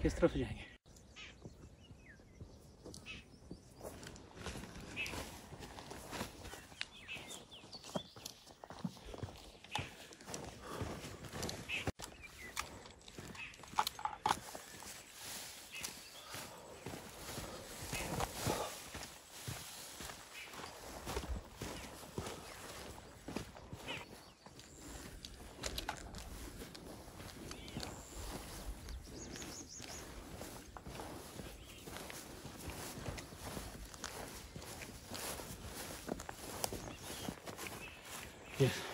किस तरफ से जाएंगे? Yes.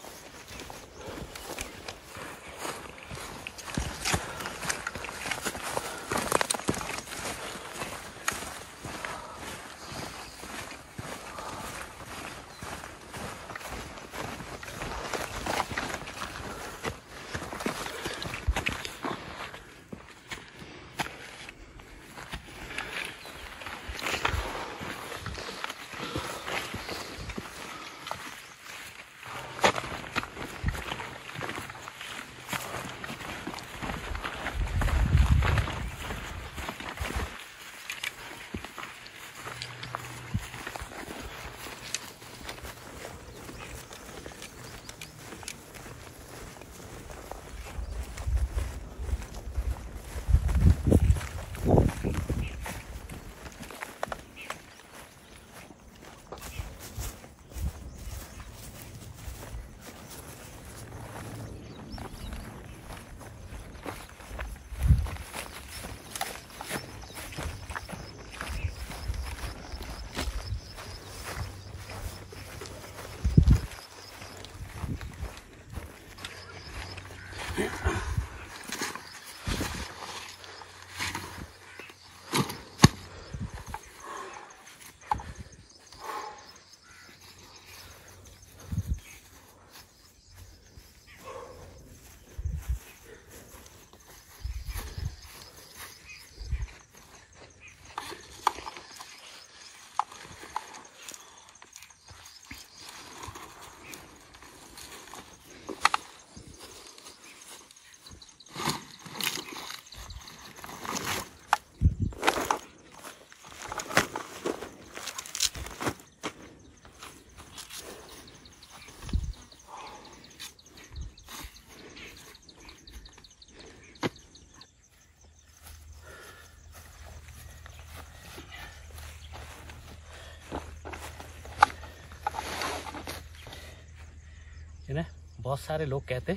बहुत सारे लोग कहते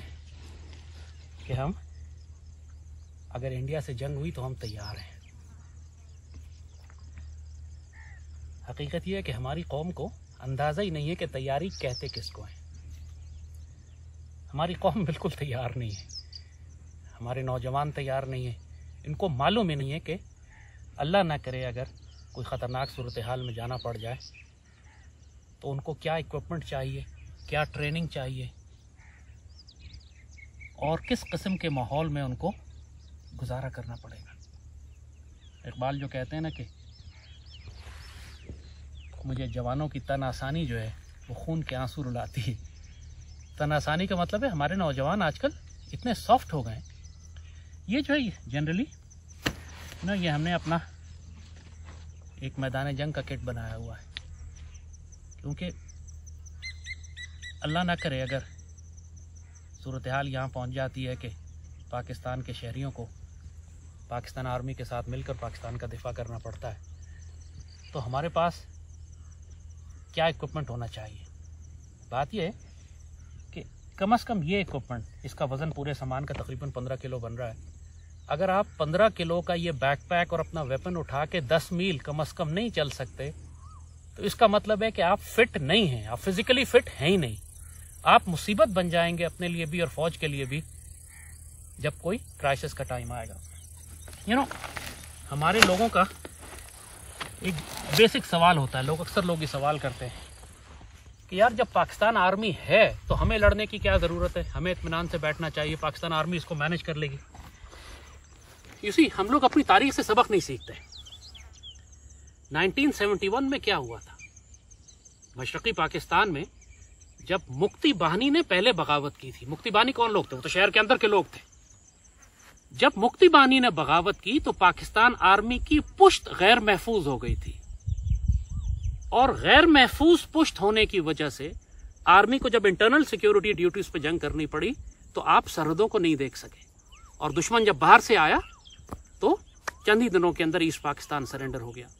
कि हम अगर इंडिया से जंग हुई तो हम तैयार हैं। हकीकत यह है कि हमारी कौम को अंदाज़ा ही नहीं है कि तैयारी कहते किसको है। हमारी कौम बिल्कुल तैयार नहीं है, हमारे नौजवान तैयार नहीं है। इनको मालूम ही नहीं है कि अल्लाह ना करे अगर कोई ख़तरनाक सूरत हाल में जाना पड़ जाए तो उनको क्या इक्विपमेंट चाहिए, क्या ट्रेनिंग चाहिए और किस किस्म के माहौल में उनको गुजारा करना पड़ेगा। इकबाल जो कहते हैं ना कि मुझे जवानों की तन आसानी जो है वो खून के आंसू रुलाती है। तन आसानी का मतलब है हमारे नौजवान आजकल इतने सॉफ्ट हो गए। ये जो है जनरली ना, ये हमने अपना एक मैदान जंग का किट बनाया हुआ है, क्योंकि अल्लाह ना करे अगर सूरत हाल यहाँ पहुँच जाती है कि पाकिस्तान के शहरियों को पाकिस्तान आर्मी के साथ मिलकर पाकिस्तान का दिफा करना पड़ता है, तो हमारे पास क्या इक्विपमेंट होना चाहिए। बात यह है कि कम से कम ये इक्विपमेंट, इसका वज़न पूरे सामान का तकरीबन 15 किलो बन रहा है। अगर आप 15 किलो का ये बैकपैक और अपना वेपन उठा के 10 मील कम से कम नहीं चल सकते, तो इसका मतलब है कि आप फिट नहीं हैं, आप फिजिकली फिट हैं ही नहीं। आप मुसीबत बन जाएंगे अपने लिए भी और फौज के लिए भी जब कोई क्राइसिस का टाइम आएगा। हमारे लोगों का एक बेसिक सवाल होता है, अक्सर लोग ये सवाल करते हैं कि यार जब पाकिस्तान आर्मी है तो हमें लड़ने की क्या ज़रूरत है, हमें इत्मीनान से बैठना चाहिए, पाकिस्तान आर्मी इसको मैनेज कर लेगी। इसी हम लोग अपनी तारीख से सबक नहीं सीखते। 1971 में क्या हुआ था मशरक़ी पाकिस्तान में, जब मुक्ति बाहिनी ने पहले बगावत की थी। मुक्ति बाहिनी कौन लोग थे? वो तो शहर के अंदर के लोग थे। जब मुक्ति बानी ने बगावत की तो पाकिस्तान आर्मी की पुश्त गैर महफूज हो गई थी, और गैर महफूज पुश्त होने की वजह से आर्मी को जब इंटरनल सिक्योरिटी ड्यूटीज पर जंग करनी पड़ी तो आप सरहदों को नहीं देख सके, और दुश्मन जब बाहर से आया तो चंद ही दिनों के अंदर ईस्ट पाकिस्तान सरेंडर हो गया।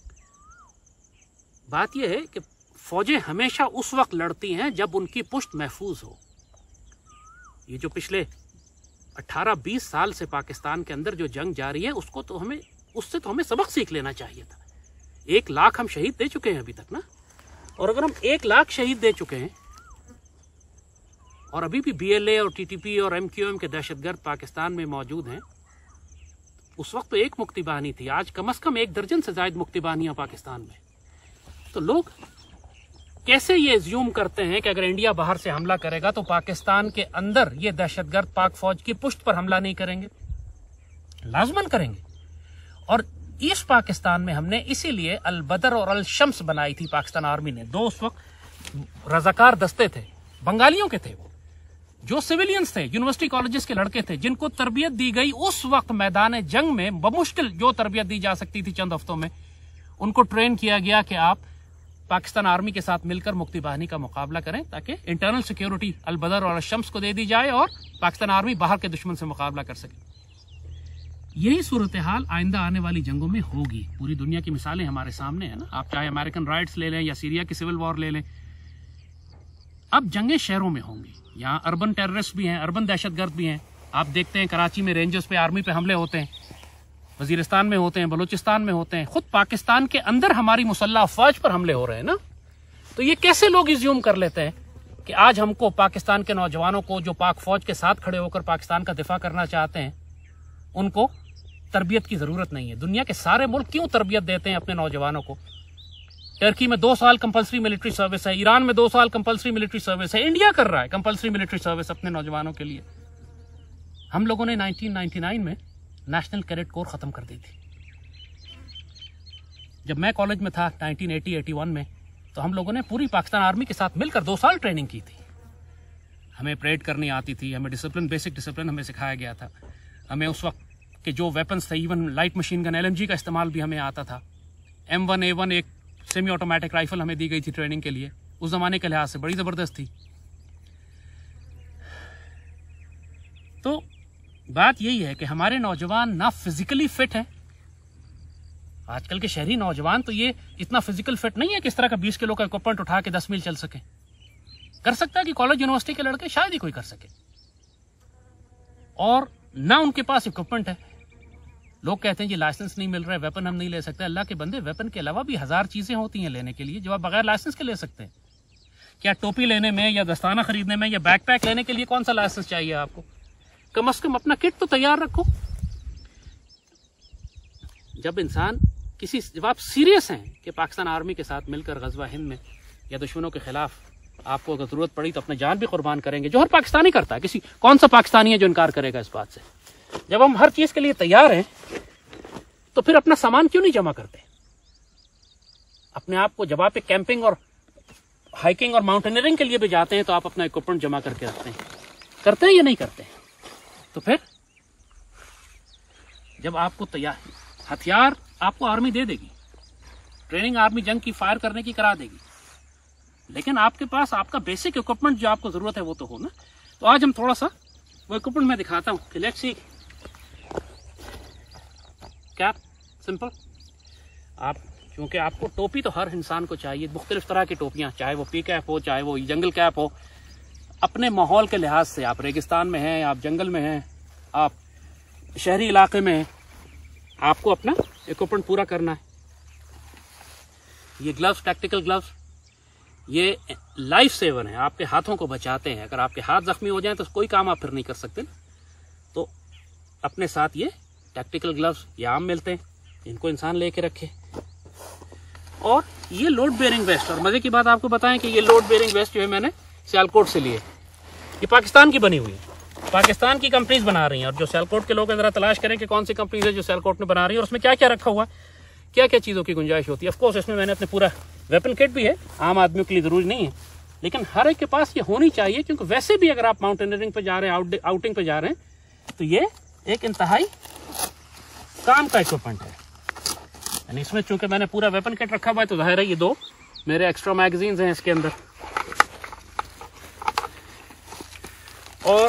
बात यह है कि फौजें हमेशा उस वक्त लड़ती हैं जब उनकी पुश्त महफूज हो। ये जो पिछले 18-20 साल से पाकिस्तान के अंदर जो जंग जारी है उससे तो हमें सबक सीख लेना चाहिए था। 1 लाख हम शहीद दे चुके हैं अभी तक ना, और अगर हम 1 लाख शहीद दे चुके हैं और अभी भी BLA और TTP और MQM के दहशतगर्द पाकिस्तान में मौजूद हैं, उस वक्त तो एक मुक्ति बाहिनी थी, आज कम से कम 1 दर्जन से ज्यादा मुक्ति बाहिनियां पाकिस्तान में। तो लोग कैसे ये एज्यूम करते हैं कि अगर इंडिया बाहर से हमला करेगा तो पाकिस्तान के अंदर ये दहशतगर्द पाक फौज की पुश्त पर हमला नहीं करेंगे? लाजमन करेंगे। और ईस्ट पाकिस्तान में हमने इसीलिए अल बदर और अल शम्स बनाई थी पाकिस्तान आर्मी ने। 2 उस वक्त रजाकार दस्ते थे, बंगालियों के थे, वो जो सिविलियंस थे, यूनिवर्सिटी कॉलेजेस के लड़के थे, जिनको तरबियत दी गई उस वक्त मैदान जंग में, बमुश्किल जो तरबियत दी जा सकती थी चंद हफ्तों में, उनको ट्रेन किया गया कि आप पाकिस्तान आर्मी के साथ मिलकर मुक्ति बाहिनी का मुकाबला करें, ताकि इंटरनल सिक्योरिटी अल बदर और अल शम्स को दे दी जाए और पाकिस्तान आर्मी बाहर के दुश्मन से मुकाबला कर सके। यही सूरत हाल आइंदा आने वाली जंगों में होगी। पूरी दुनिया की मिसालें हमारे सामने है ना, आप चाहे अमेरिकन राइट्स ले लें या सीरिया की सिविल वॉर ले लें। अब जंगें शहरों में होंगी, यहाँ अर्बन टेररिस्ट भी हैं, अर्बन दहशतगर्द भी हैं। आप देखते हैं कराची में रेंजर्स पे आर्मी पे हमले होते हैं, वजीरिस्तान में होते हैं, बलूचिस्तान में होते हैं, खुद पाकिस्तान के अंदर हमारी मुसल्लह अफवाज पर हमले हो रहे हैं ना। तो ये कैसे लोग इज्यूम कर लेते हैं कि आज हमको पाकिस्तान के नौजवानों को जो पाक फौज के साथ खड़े होकर पाकिस्तान का दिफा करना चाहते हैं, उनको तरबियत की जरूरत नहीं है। दुनिया के सारे मुल्क क्यों तरबियत देते हैं अपने नौजवानों को? टर्की में 2 साल कंपलसरी मिलिट्री सर्विस है, ईरान में 2 साल कंपलसरी मिलिट्री सर्विस है, इंडिया कर रहा है कंपलसरी मिलिट्री सर्विस अपने नौजवानों के लिए। हम लोगों ने 1999 में नेशनल कैडेट कोर खत्म कर दी थी। जब मैं कॉलेज में था 1980-81 में, तो हम लोगों ने पूरी पाकिस्तान आर्मी के साथ मिलकर 2 साल ट्रेनिंग की थी। हमें परेड करनी आती थी, हमें डिसिप्लिन, बेसिक डिसिप्लिन हमें सिखाया गया था। हमें उस वक्त के जो वेपन्स थे, even light machine gun LMG का इस्तेमाल भी हमें आता था। M1A1 एक सेमी ऑटोमेटिक राइफल हमें दी गई थी ट्रेनिंग के लिए, उस जमाने के लिहाज से बड़ी जबरदस्त थी। तो बात यही है कि हमारे नौजवान ना फिजिकली फिट है। आजकल के शहरी नौजवान तो ये इतना फिजिकल फिट नहीं है कि इस तरह का 20 किलो का इक्विपमेंट उठा के 10 मील चल सके। कर सकता है कि कॉलेज यूनिवर्सिटी के लड़के शायद ही कोई कर सके, और ना उनके पास इक्विपमेंट है। लोग कहते हैं जी लाइसेंस नहीं मिल रहा है, वेपन हम नहीं ले सकते। अल्लाह के बंदे, वेपन के अलावा भी 1000 चीजें होती हैं लेने के लिए जो आप बगैर लाइसेंस के ले सकते हैं। क्या टोपी लेने में या दस्ताना खरीदने में या बैकपैक लेने के लिए कौन सा लाइसेंस चाहिए आपको? कम से कम अपना किट तो तैयार रखो। जब आप सीरियस हैं कि पाकिस्तान आर्मी के साथ मिलकर गजवा हिंद में या दुश्मनों के खिलाफ आपको अगर जरूरत पड़ी तो अपनी जान भी कुर्बान करेंगे, जो हर पाकिस्तानी करता है। कौन सा पाकिस्तानी है जो इनकार करेगा इस बात से? जब हम हर चीज के लिए तैयार हैं तो फिर अपना सामान क्यों नहीं जमा करते? अपने आप को, जब आप एक कैंपिंग और हाइकिंग और माउंटेनियरिंग के लिए भी जाते हैं तो आप अपना इक्विपमेंट जमा करके रखते हैं। करते हैं या नहीं करते हैं? तो फिर जब आपको तैयार, हथियार आपको आर्मी दे देगी, ट्रेनिंग आर्मी जंग की फायर करने की करा देगी, लेकिन आपके पास आपका बेसिक इक्विपमेंट जो आपको जरूरत है वो तो हो ना। तो आज हम थोड़ा सा वो इक्विपमेंट मैं दिखाता हूं कि लेट्स सी। कैप सिंपल, आप क्योंकि आपको टोपी तो हर इंसान को चाहिए, मुख्तलिफ तरह की टोपियां, चाहे वो पी कैप हो, चाहे वो जंगल कैप हो। अपने माहौल के लिहाज से, आप रेगिस्तान में हैं, आप जंगल में हैं, आप शहरी इलाके में हैं, आपको अपना इक्विपमेंट पूरा करना है। ये ग्लव्स, टैक्टिकल ग्लव्स, ये लाइफ सेवर हैं, आपके हाथों को बचाते हैं। अगर आपके हाथ जख्मी हो जाएं तो कोई काम आप फिर नहीं कर सकते। तो अपने साथ ये टैक्टिकल ग्लव्स ये आम मिलते हैं, इनको इंसान लेके रखे। और ये लोड बेयरिंग वेस्ट, और मजे की बात आपको बताएं कि ये लोड बेयरिंग वेस्ट जो है मैंने सियालकोट से लिए, ये पाकिस्तान की बनी हुई है, पाकिस्तान की कंपनीज बना रही हैं। और जो सियालकोट के लोग जरा तलाश करें कि कौन सी कंपनीज है जो सियालकोट में बना रही है और उसमें क्या क्या रखा हुआ है, क्या क्या चीज़ों की गुंजाइश होती है। ऑफकोर्स इसमें मैंने अपने पूरा वेपन किट भी है, आम आदमियों के लिए जरूरी नहीं है, लेकिन हर एक के पास ये होनी चाहिए, क्योंकि वैसे भी अगर आप माउंटेनियरिंग पे जा रहे हैं, आउटिंग पे जा रहे हैं, तो ये एक इंतहाई काम का इक्विपमेंट है। यानी इसमें चूंकि मैंने पूरा वेपन किट रखा हुआ है तो जाहिर है ये 2 मेरे एक्स्ट्रा मैगजीन्स हैं इसके अंदर। और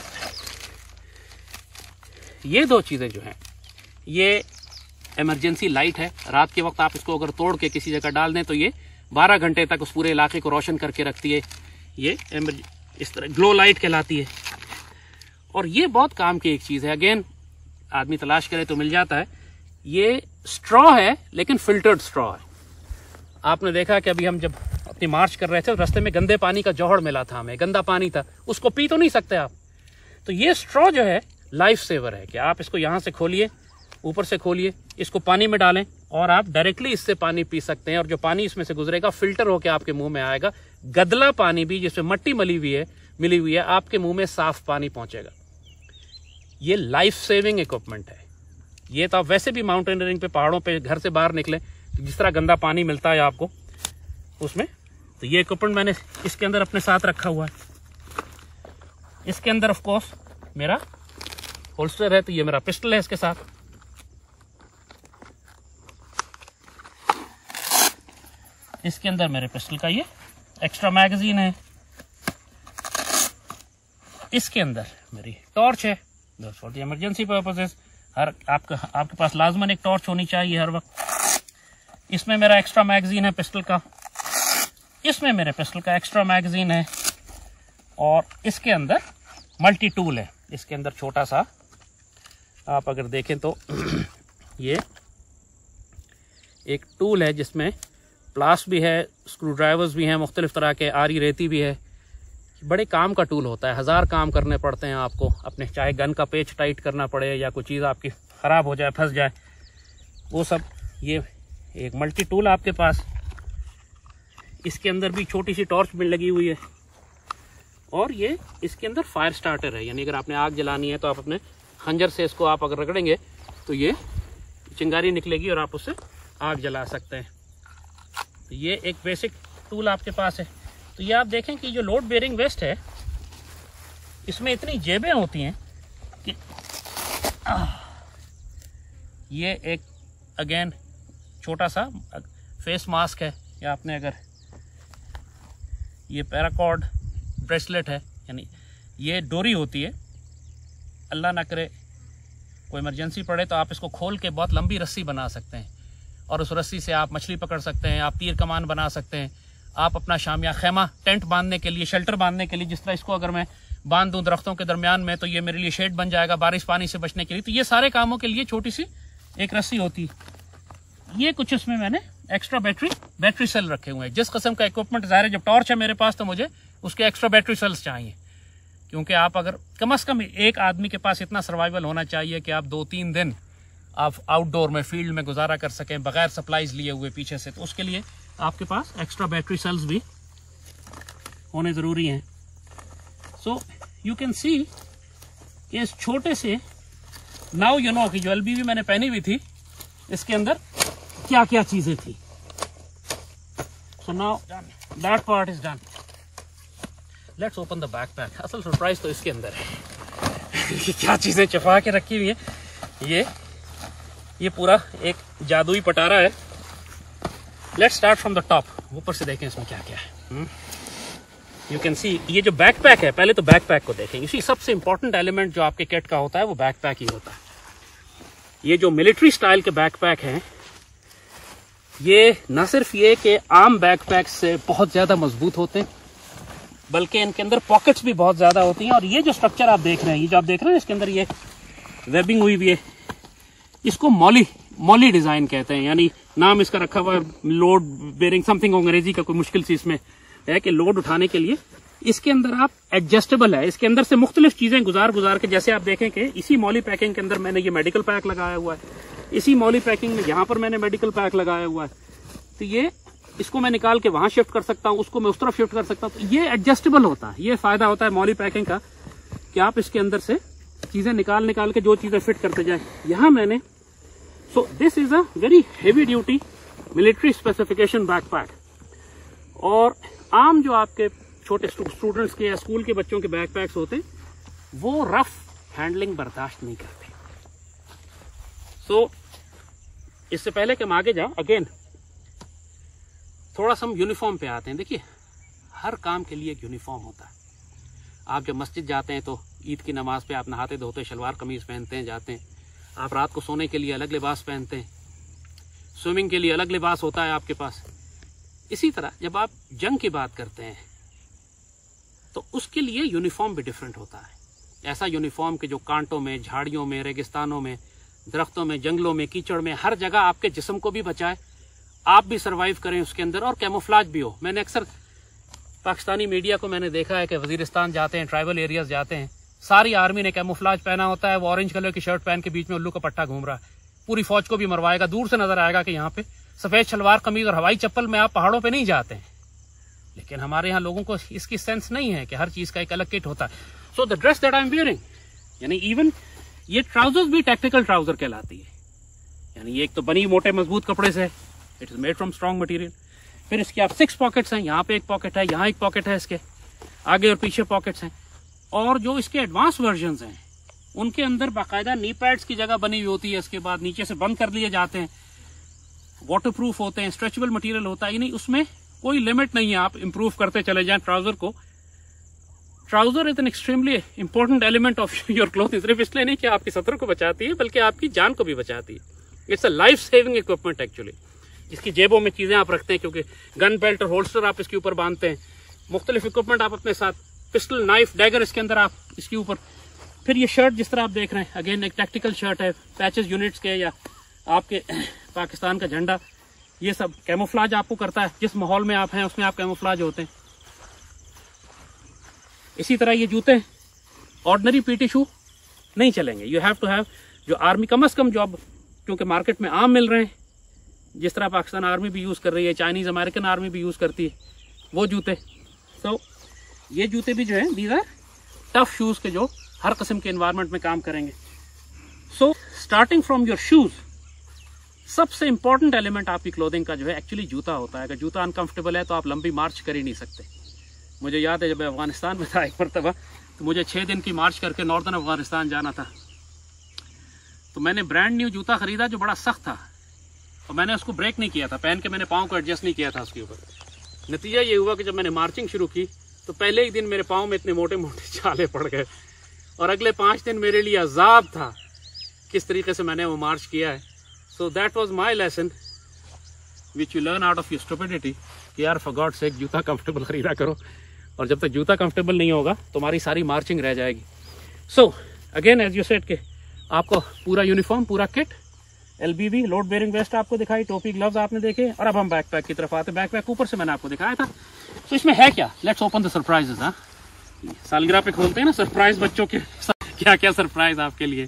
ये 2 चीजें जो हैं, ये इमरजेंसी लाइट है। रात के वक्त आप इसको अगर तोड़ के किसी जगह डाल दें तो ये 12 घंटे तक उस पूरे इलाके को रोशन करके रखती है। ये इस तरह ग्लो लाइट कहलाती है। और ये बहुत काम की एक चीज है, अगेन आदमी तलाश करे तो मिल जाता है। ये स्ट्रॉ है लेकिन फिल्टर्ड स्ट्रॉ है। आपने देखा कि अभी हम जब अपनी मार्च कर रहे थे रास्ते में गंदे पानी का जौहर मिला था, हमें गंदा पानी था, उसको पी तो नहीं सकते आप। तो ये स्ट्रॉ जो है लाइफ सेवर है कि आप इसको यहां से खोलिए, ऊपर से खोलिए, इसको पानी में डालें और आप डायरेक्टली इससे पानी पी सकते हैं। और जो पानी इसमें से गुजरेगा फिल्टर होकर आपके मुंह में आएगा। गदला पानी भी जिसमें मट्टी मिली हुई है आपके मुंह में साफ पानी पहुंचेगा। ये लाइफ सेविंग इक्विपमेंट है। ये तो आप वैसे भी माउंटेनियरिंग पे पहाड़ों पे घर से बाहर निकले जिस तरह गंदा पानी मिलता है आपको उसमें, तो ये इक्विपमेंट मैंने इसके अंदर अपने साथ रखा हुआ है। इसके अंदर ऑफ कोर्स मेरा होल्स्टर है, तो ये मेरा पिस्टल है इसके साथ। इसके अंदर मेरे पिस्टल का ये एक्स्ट्रा मैगजीन है। इसके अंदर मेरी टॉर्च है फॉर द इमरजेंसी पर्पसेस। आपके पास लाजमन एक टॉर्च होनी चाहिए हर वक्त। इसमें मेरा एक्स्ट्रा मैगजीन है पिस्टल का। इसमें मेरे पिस्टल का एक्स्ट्रा मैगजीन है। और इसके अंदर मल्टी टूल है। इसके अंदर छोटा सा आप अगर देखें तो ये एक टूल है जिसमें प्लास भी है, स्क्रू ड्राइवर्स भी हैं, मुख्तलिफ तरह के, आरी रेती भी है। बड़े काम का टूल होता है, 1000 काम करने पड़ते हैं आपको अपने, चाहे गन का पेच टाइट करना पड़े या कोई चीज़ आपकी ख़राब हो जाए, फंस जाए, वो सब। ये एक मल्टी टूल आपके पास। इसके अंदर भी छोटी सी टॉर्च भी लगी हुई है। और ये इसके अंदर फायर स्टार्टर है, यानी अगर आपने आग जलानी है तो आप अपने खंजर से इसको आप अगर रगड़ेंगे तो ये चिंगारी निकलेगी और आप उससे आग जला सकते हैं। तो ये एक बेसिक टूल आपके पास है। तो ये आप देखें कि जो लोड बेयरिंग वेस्ट है इसमें इतनी जेबें होती हैं कि ये एक अगेन छोटा सा फेस मास्क है, या आपने अगर ये पैराकॉर्ड ब्रेसलेट है, यानी ये डोरी होती है, अल्लाह ना करे कोई इमरजेंसी पड़े तो आप इसको खोल के बहुत लंबी रस्सी बना सकते हैं और उस रस्सी से आप मछली पकड़ सकते हैं, आप तीर कमान बना सकते हैं, आप अपना शामिया खैमा टेंट बांधने के लिए, शेल्टर बांधने के लिए, जिस तरह इसको अगर मैं बांध दूं दरख्तों के दरमियान में तो ये मेरे लिए शेड बन जाएगा बारिश पानी से बचने के लिए। तो ये सारे कामों के लिए छोटी सी एक रस्सी होती है। ये कुछ इसमें मैंने एक्स्ट्रा बैटरी सेल रखे हुए हैं। जिस किस्म का इक्विपमेंट, ज़ाहिर है जब टॉर्च है मेरे पास तो मुझे उसके एक्स्ट्रा बैटरी सेल्स चाहिए, क्योंकि आप अगर कम से कम एक आदमी के पास इतना सर्वाइवल होना चाहिए कि आप 2-3 दिन आप आउटडोर में फील्ड में गुजारा कर सकें बगैर सप्लाईज लिए हुए पीछे से। तो उसके लिए आपके पास एक्स्ट्रा बैटरी सेल्स भी होने ज़रूरी हैं। सो यू कैन सी कि इस छोटे से नाउ यू नो कि जो एलबीवी मैंने पहनी हुई थी इसके अंदर क्या क्या चीज़ें थी। So now that part is done. Let's open the backpack. असल सरप्राइज तो इसके अंदर है। क्या चीज़ें छुपा के रखी हुई है। ये पूरा एक जादुई पटारा है। Let's start from the top. ऊपर से देखें इसमें क्या क्या है। यू कैन सी ये जो बैकपैक है, पहले तो बैकपैक को देखें। इसी सबसे इंपॉर्टेंट एलिमेंट जो आपके किट का होता है वो बैकपैक ही होता है। ये जो मिलिट्री स्टाइल के बैकपैक हैं, ये न सिर्फ ये कि आम बैकपैक से बहुत ज्यादा मजबूत होते हैं, बल्कि इनके अंदर पॉकेट्स भी बहुत ज्यादा होती हैं। और ये जो स्ट्रक्चर आप देख रहे हैं, ये जो आप देख रहे हैं इसके अंदर ये वेबिंग हुई है, इसको मॉली डिजाइन कहते हैं। यानी नाम इसका रखा हुआ है लोड बेयरिंग समथिंग, अंग्रेजी का कोई मुश्किल सी इसमें है कि लोड उठाने के लिए इसके अंदर आप एडजस्टेबल है। इसके अंदर से मुख्तलिफ चीजें गुजार के, जैसे आप देखें कि इसी मॉली पैकिंग के अंदर मैंने ये मेडिकल पैक लगाया हुआ है, इसी मॉली पैकिंग में यहाँ पर मैंने मेडिकल पैक लगाया हुआ है। तो ये इसको मैं निकाल के वहां शिफ्ट कर सकता हूँ, उसको मैं उस तरफ शिफ्ट कर सकता हूँ। तो ये एडजस्टेबल होता है। ये फायदा होता है मॉली पैकिंग का कि आप इसके अंदर से चीजें निकाल के जो चीजें फिट करते जाए। यहाँ मैंने so this is a very heavy duty military specification backpack. और आम जो आपके छोटे स्टूडेंट्स के या स्कूल के बच्चों के बैकपैक्स होते हैं वो रफ हैंडलिंग बर्दाश्त नहीं करते। सो इससे पहले कि हम आगे जाएं, अगेन थोड़ा सा हम यूनिफॉर्म पे आते हैं। देखिए, हर काम के लिए एक यूनिफॉर्म होता है। आप जब मस्जिद जाते हैं तो ईद की नमाज पे आप नहाते धोते शलवार कमीज पहनते हैं, जाते हैं। आप रात को सोने के लिए अलग लिबास पहनते हैं, स्विमिंग के लिए अलग लिबास होता है आपके पास। इसी तरह जब आप जंग की बात करते हैं तो उसके लिए यूनिफॉर्म भी डिफरेंट होता है। ऐसा यूनिफॉर्म कि जो कांटों में, झाड़ियों में, रेगिस्तानों में, दरख्तों में, जंगलों में, कीचड़ में, हर जगह आपके जिस्म को भी बचाए, आप भी सर्वाइव करें उसके अंदर, और कैमोफ्लाज भी हो। मैंने अक्सर पाकिस्तानी मीडिया को मैंने देखा है कि वजीरिस्तान जाते हैं, ट्राइबल एरियाज जाते हैं, सारी आर्मी ने कैमोफ्लाज पहना होता है, वो ऑरेंज कलर की शर्ट पहन के बीच में उल्लू का पट्टा घूम रहा है, पूरी फौज को भी मरवाएगा। दूर से नजर आएगा कि यहाँ पे सफेद शलवार कमीज और हवाई चप्पल में आप पहाड़ों पे नहीं जाते हैं। लेकिन हमारे यहाँ लोगों को इसकी सेंस नहीं है कि हर चीज का एक अलग किट होता है। So the dress that I am wearing, यानी इवन ये ट्राउजर्स भी टैक्टिकल ट्राउजर कहलाती है। यानी ये एक तो बनी मोटे मजबूत कपड़े से, it is made from strong material. फिर इसके आप 6 पॉकेट्स हैं, यहाँ पे एक पॉकेट है, यहाँ एक पॉकेट है, इसके आगे और पीछे पॉकेट्स हैं। और जो इसके एडवांस वर्जन हैं उनके अंदर बाकायदा नी पैड्स की जगह बनी हुई होती है, इसके बाद नीचे से बंद कर लिए जाते हैं, वाटरप्रूफ होते हैं, स्ट्रेचेबल मटेरियल होता है। यानी उसमें कोई लिमिट नहीं है, आप इंप्रूव करते चले जाएं ट्राउजर को। Trouser is an extremely important element of your clothing. सिर्फ इसलिए नहीं कि आपकी सतर को बचाती है, बल्कि आपकी जान को भी बचाती है। It's a life saving equipment actually. इसकी जेबों में चीजें आप रखते हैं, क्योंकि गन बेल्ट और होल्स्टर आप इसके ऊपर बांधते हैं, मुख्तलिफ इक्विपमेंट आप अपने साथ, पिस्टल, नाइफ, डैगर इसके अंदर आप इसके ऊपर। फिर ये शर्ट जिस तरह आप देख रहे हैं, अगेन एक टैक्टिकल शर्ट है, पैचेस यूनिट्स के या आपके पाकिस्तान का झंडा, ये सब कैमोफ्लाज आपको करता है। जिस माहौल में आप हैं उसमें आप कैमोफ्लाज होते हैं। इसी तरह ये जूते, ऑर्डिनरी पीटी शू नहीं चलेंगे। यू हैव टू हैव जो आर्मी, कम अज कम जो अब क्योंकि मार्केट में आम मिल रहे हैं, जिस तरह पाकिस्तान आर्मी भी यूज कर रही है, चाइनीज अमेरिकन आर्मी भी यूज करती है, वो जूते। तो ये जूते भी जो है, दीज आर टफ शूज के जो हर किस्म के एनवायरनमेंट में काम करेंगे। So starting from your shoes, सबसे इंपॉर्टेंट एलिमेंट आपकी क्लोथिंग का जो है एक्चुअली जूता होता है। अगर जूता अनकंफर्टेबल है तो आप लंबी मार्च कर ही नहीं सकते। मुझे याद है जब मैं अफगानिस्तान में था एक मरतबा, तो मुझे 6 दिन की मार्च करके नॉर्दर्न अफगानिस्तान जाना था। तो मैंने ब्रांड न्यू जूता खरीदा जो बड़ा सख्त था, और मैंने उसको ब्रेक नहीं किया था, पहन के मैंने पाँव को एडजस्ट नहीं किया था उसके ऊपर। नतीजा ये हुआ कि जब मैंने मार्चिंग शुरू की तो पहले ही दिन मेरे पाँव में इतने मोटे मोटे छाले पड़ गए, और अगले 5 दिन मेरे लिए अजाब था किस तरीके से मैंने वो मार्च किया है। So that was my lesson which you learn out of your stupidity कि यार फॉर गॉड सेक जूता कंफर्टेबल खरीदा करो, और जब तक जूता कंफर्टेबल नहीं होगा तो हमारी सारी मार्चिंग रह जाएगी। So again as you said के आपको पूरा यूनिफॉर्म, पूरा kit, LBB load bearing vest आपको दिखाई, टोपी, ग्लव्स आपने देखे, और अब हम बैकपैक की तरफ आते हैं। बैकपैक ऊपर से मैंने आपको दिखाया था। तो इसमें है क्या, लेट्स ओपन द सरप्राइजेस। हाँ, सालगिरह पे खोलते हैं ना सरप्राइज, बच्चों के क्या क्या सरप्राइज आपके लिए।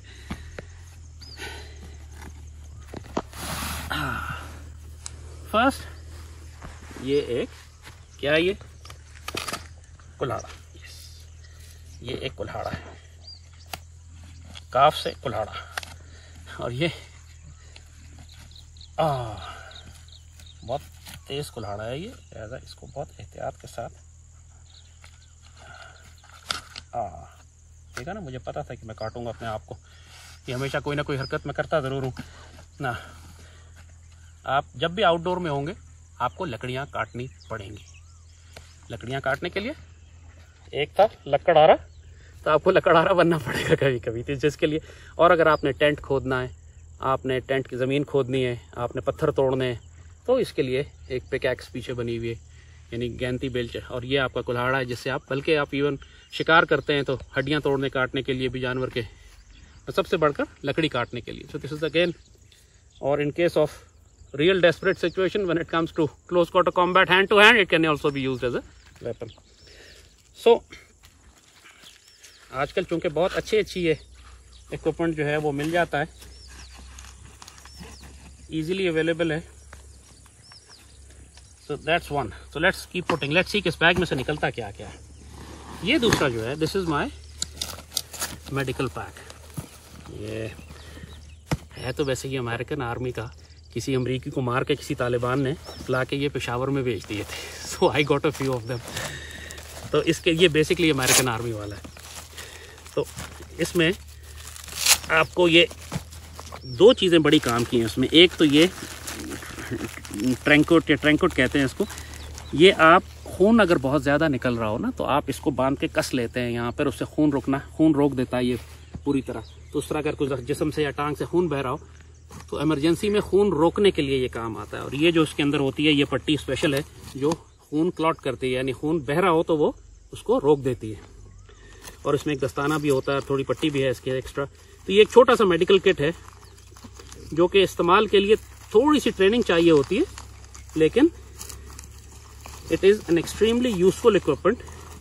फर्स्ट ये एक क्या है, ये कुल्हाड़ा। ये एक कुल्हाड़ा है, काफ से कुल्हाड़ा, और ये बहुत तेज कुल्हाड़ा है ये, लिहाजा इसको बहुत एहतियात के साथ ठीक है ना। मुझे पता था कि मैं काटूंगा अपने आप को, कि हमेशा कोई ना कोई हरकत मैं करता ज़रूर हूँ ना। आप जब भी आउटडोर में होंगे आपको लकड़ियाँ काटनी पड़ेंगी। लकड़ियाँ काटने के लिए एक था लकड़हारा, तो आपको लकड़हारा बनना पड़ेगा कभी कभी, तो जिसके लिए। और अगर आपने टेंट खोदना है, आपने टेंट की ज़मीन खोदनी है, आपने पत्थर तोड़ने हैं, तो इसके लिए एक पिकैक्स पीछे बनी हुई है, यानी गैंती बेल्च है। और ये आपका कुल्हाड़ा है, जिससे आप, बल्कि आप इवन शिकार करते हैं तो हड्डियाँ तोड़ने काटने के लिए भी जानवर के, तो सबसे बढ़कर लकड़ी काटने के लिए। सो दिस इज अगेन, और in case of real desperate situation when it comes to close quarter combat, hand to hand, it can also be used as a weapon. So आजकल चूँकि बहुत अच्छी ये इक्विपमेंट जो है वो मिल जाता है, ईजिली अवेलेबल है। So that's one. So let's keep putting, let's see कि इस बैग में से निकलता क्या क्या है। ये दूसरा जो है, this is my medical pack. ये है तो वैसे ये अमेरिकन आर्मी का, किसी अमरीकी को मार के किसी तालिबान ने ला के ये पेशावर में भेज दिए थे। So I got a few of them. तो इसके, ये बेसिकली अमेरिकन आर्मी वाला है। तो इसमें आपको ये दो चीज़ें बड़ी काम की हैं उसमें। एक तो ये ट्रैंकोट या ट्रैंकोट कहते हैं इसको, ये आप खून अगर बहुत ज़्यादा निकल रहा हो ना तो आप इसको बांध के कस लेते हैं यहाँ पर, उससे खून रोक देता है ये पूरी तरह। तो उस तरह अगर कुछ जिस्म से या टांग से खून बह रहा हो तो इमरजेंसी में खून रोकने के लिए ये काम आता है। और ये जो इसके अंदर होती है ये पट्टी स्पेशल है जो खून क्लॉट करती है, यानी खून बह रहा हो तो वो उसको रोक देती है। और इसमें एक दस्ताना भी होता है, थोड़ी पट्टी भी है इसके एक्स्ट्रा। तो ये एक छोटा सा मेडिकल किट है जो कि इस्तेमाल के लिए थोड़ी सी ट्रेनिंग चाहिए होती है, लेकिन it is an extremely useful equipment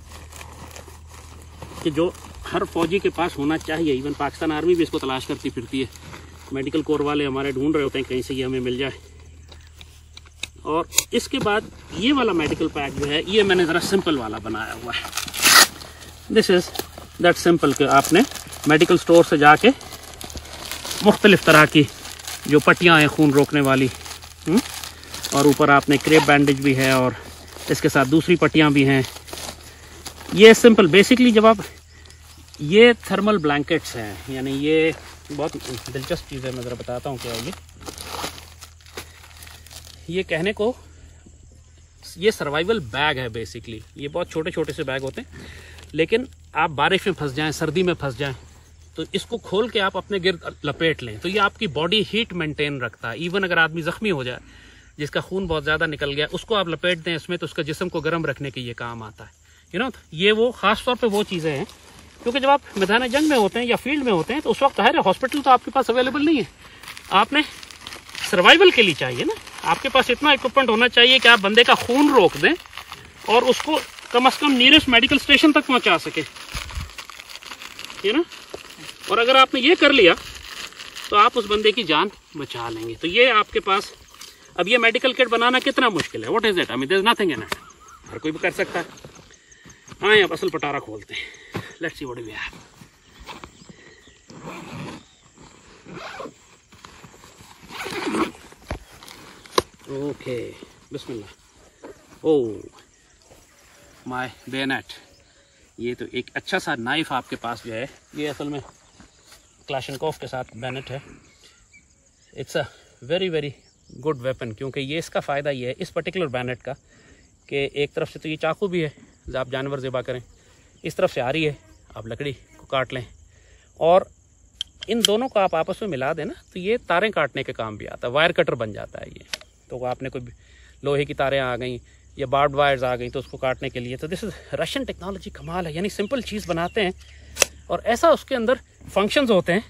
कि जो हर फौजी के पास होना चाहिए। इवन पाकिस्तान आर्मी भी इसको तलाश करती फिरती है, मेडिकल कोर वाले हमारे ढूंढ रहे होते हैं कहीं से ये हमें मिल जाए। और इसके बाद ये वाला मेडिकल पैक जो है ये मैंने ज़रा सिंपल वाला बनाया हुआ है। दिस इज़ दैट सिंपल कि आपने मेडिकल स्टोर से जाके मुख्तलिफ तरह की जो पट्टियाँ हैं खून रोकने वाली, और ऊपर आपने क्रेप बैंडेज भी है और इसके साथ दूसरी पट्टियाँ भी हैं। ये सिंपल बेसिकली जब आप ये थर्मल ब्लैंकेट्स हैं, यानी ये बहुत दिलचस्प चीज़ है, मैं ज़रा बताता हूँ क्या है ये कहने को ये सर्वाइवल बैग है बेसिकली। ये बहुत छोटे छोटे से बैग होते हैं, लेकिन आप बारिश में फंस जाएं, सर्दी में फंस जाएं तो इसको खोल के आप अपने गिर्द लपेट लें तो ये आपकी बॉडी हीट मेंटेन रखता है। इवन अगर आदमी ज़ख्मी हो जाए, जिसका खून बहुत ज़्यादा निकल गया, उसको आप लपेट दें इसमें तो उसका जिस्म को गर्म रखने के ये काम आता है। ये वो ख़ास तौर पे वो चीज़ें हैं क्योंकि जब आप मैदान जंग में होते हैं या फील्ड में होते हैं तो उस वक्त है हॉस्पिटल तो आपके पास अवेलेबल नहीं है। आपने सर्वाइवल के लिए चाहिए ना, आपके पास इतना इक्विपमेंट होना चाहिए कि आप बंदे का खून रोक दें और उसको कम से कम नियरेस्ट मेडिकल स्टेशन तक पहुंचा सके, और अगर आपने ये कर लिया तो आप उस बंदे की जान बचा लेंगे। तो ये आपके पास अब ये मेडिकल किट बनाना कितना मुश्किल है? What is it? I mean there is nothing in it, हर कोई भी कर सकता है। हाँ, अब असल पटारा खोलते हैं। Let's see what we have. Okay, बिस्मिल्लाह। Oh my bayonet. ये तो एक अच्छा सा नाइफ आपके पास जो है, ये असल में क्लाशनकोफ के साथ बेनेट है। It's a very very good weapon, क्योंकि ये इसका फ़ायदा ये है इस पर्टिकुलर बैनेट का कि एक तरफ से तो ये चाकू भी है, आप जानवर ज़िबा करें, इस तरफ से आ रही है, आप लकड़ी को काट लें, और इन दोनों को आप आपस में मिला दें ना तो ये तारें काटने के काम भी आता है, वायर कटर बन जाता है ये। तो आपने कोई लोहे की तारें आ गई या बार्ब्ड वायर्स आ गई तो उसको काटने के लिए, तो दिस इज़ रशियन टेक्नोलॉजी। कमाल है, यानी सिंपल चीज़ बनाते हैं और ऐसा उसके अंदर फंक्शंस होते हैं।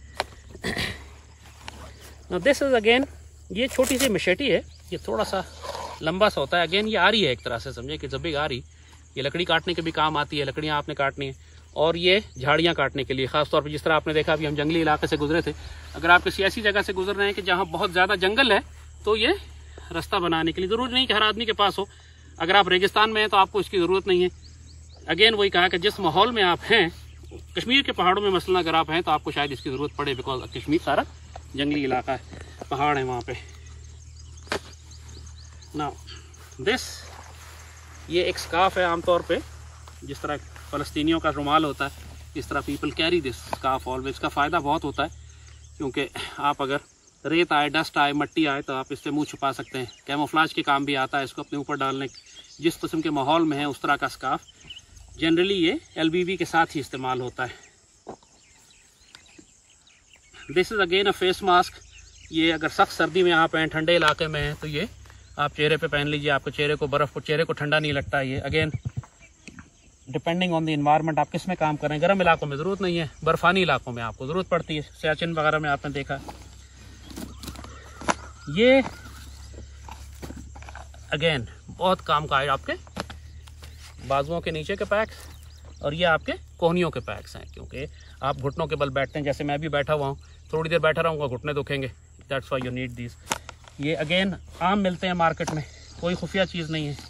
दिस इज़ अगेन, ये छोटी सी मशेटी है, ये थोड़ा सा लंबा सा होता है। अगेन ये आ रही है एक तरह से, समझे कि जब भी आ रही, ये लकड़ी काटने के भी काम आती है, लकड़ियाँ आपने काटनी है, और ये झाड़ियाँ काटने के लिए ख़ास तौर पर। जिस तरह आपने देखा अभी हम जंगली इलाके से गुजरे थे, अगर आप किसी ऐसी जगह से गुजर रहे हैं कि जहाँ बहुत ज़्यादा जंगल है तो ये रास्ता बनाने के लिए, ज़रूरी नहीं कि हर आदमी के पास हो। अगर आप रेगिस्तान में हैं तो आपको इसकी ज़रूरत नहीं है। अगेन वही कहा कि जिस माहौल में आप हैं, कश्मीर के पहाड़ों में मसलन अगर आप हैं तो आपको शायद इसकी ज़रूरत पड़े, बिकॉज कश्मीर सारा जंगली इलाका है, पहाड़ है वहाँ पे। ना दिस, ये एक स्कार्फ है आमतौर पे, जिस तरह फ़लस्तीनियों का रुमाल होता है, इस तरह people carry this scarf always. इसका फ़ायदा बहुत होता है क्योंकि आप अगर रेत आए, डस्ट आए, मिट्टी आए तो आप इससे मुंह छुपा सकते हैं। कैमोफ्लाज के काम भी आता है इसको अपने ऊपर डालने, जिस किस्म के माहौल में है उस तरह का स्कार्फ। जनरली ये LBB के साथ ही इस्तेमाल होता है। This is again a face mask. ये अगर सख्त सर्दी में आप हैं, ठंडे इलाके में हैं, तो ये आप चेहरे पे पहन लीजिए, आपको चेहरे को ठंडा नहीं लगता। ये again depending on the environment, आप किस में काम कर रहे हैं। गर्म इलाकों में ज़रूरत नहीं है, बर्फानी इलाकों में आपको ज़रूरत पड़ती है, सियाचिन वगैरह में आपने देखा। ये अगेन बहुत काम का है आपके बाजुओं के नीचे के पैक्स, और ये आपके कोहनियों के पैक्स हैं, क्योंकि आप घुटनों के बल बैठते हैं, जैसे मैं भी बैठा हुआ हूँ, थोड़ी देर बैठा रहूँगा घुटने दुखेंगे, that's why you need this. ये अगेन आम मिलते हैं मार्केट में, कोई खुफिया चीज़ नहीं है।